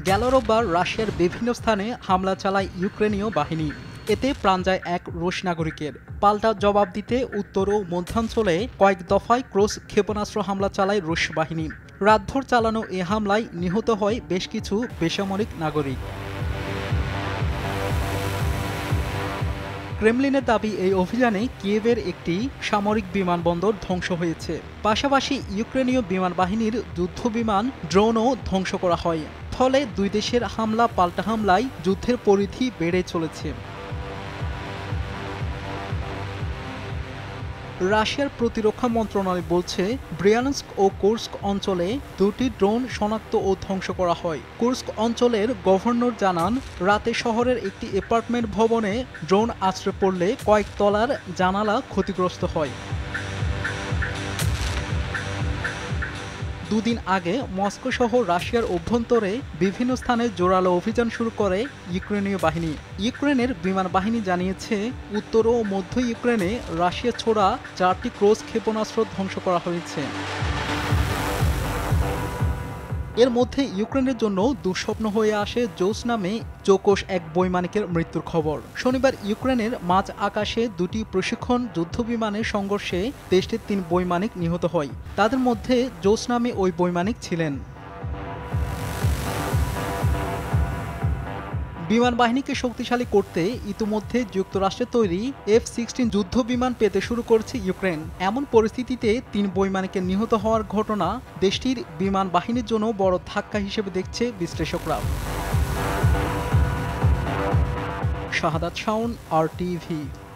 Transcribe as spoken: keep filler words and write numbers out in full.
গেল রোববার রাশিয়ার বিভিন্ন স্থানে হামলা চালায় ইউক্রেনীয় বাহিনী। এতে প্রাণ যায় এক রুশ নাগরিকের। পাল্টা জবাব দিতে উত্তর ও মধ্যাঞ্চলে কয়েক দফায় ক্রুজ ক্ষেপণাস্ত্র হামলা চালায় রুশ বাহিনী। রাতভর চালানো এ হামলায় নিহত হয় বেশ কিছু বেসামরিক নাগরিক। ক্রেমলিনের দাবি, এই অভিযানে কিয়েভের একটি সামরিক বিমানবন্দর ধ্বংস হয়েছে। পাশাপাশি ইউক্রেনীয় বিমান বাহিনীর যুদ্ধবিমান ড্রোনও ধ্বংস করা হয়। ফলে দুই দেশের হামলা পাল্টা হামলায় যুদ্ধের পরিধি বেড়ে চলেছে। রাশিয়ার প্রতিরক্ষা মন্ত্রণালয় বলছে, ব্রিয়ানস্ক ও কুর্স্ক অঞ্চলে দুটি ড্রোন শনাক্ত ও ধ্বংস করা হয়। কুর্স্ক অঞ্চলের গভর্নর জানান, রাতে শহরের একটি অ্যাপার্টমেন্ট ভবনে ড্রোন আছড়ে পড়লে কয়েক তলার জানালা ক্ষতিগ্রস্ত হয়। দুদিন আগে মস্কো সহ রাশিয়ার অভ্যন্তরে বিভিন্ন স্থানে জোরালো অভিযান শুরু করে ইউক্রেনীয় বাহিনী। ইউক্রেনের বিমান বাহিনী জানিয়েছে, উত্তর ও মধ্য ইউক্রেনে রাশিয়া ছোড়া চারটি ক্রুজ ক্ষেপণাস্ত্র ধ্বংস করা হয়েছে। এর মধ্যে ইউক্রেনের জন্য দুঃস্বপ্ন হয়ে আসে জোস নামে চৌকস এক বৈমানিকের মৃত্যুর খবর। শনিবার ইউক্রেনের মাঝ আকাশে দুটি প্রশিক্ষণ যুদ্ধবিমানের সংঘর্ষে দেশটির তিন বৈমানিক নিহত হয়। তাদের মধ্যে জোস নামে ওই বৈমানিক ছিলেন। বিমান বাহিনীকে শক্তিশালী করতে ইতিমধ্যে যুক্তরাষ্ট্রের তৈরি এফ সিক্সটিন যুদ্ধ বিমান পেতে শুরু করেছে ইউক্রেন। এমন পরিস্থিতিতে তিন বৈমানিকের নিহত হওয়ার ঘটনা দেশটির বিমান বাহিনীর জন্য বড় ধাক্কা হিসেবে দেখছে বিশ্লেষকরা। Shahadat Shaon, R TV.